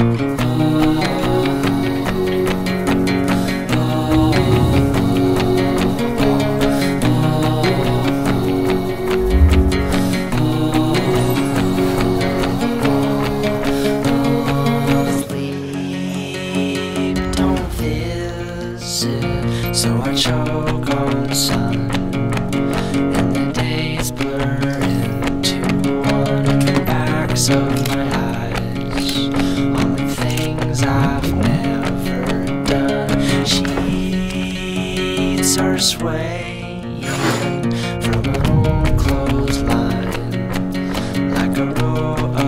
So I choke on sun, and the days blur into one. The backs of my eyes on the things I've never done. Sheets are swaying from an old clothesline like a row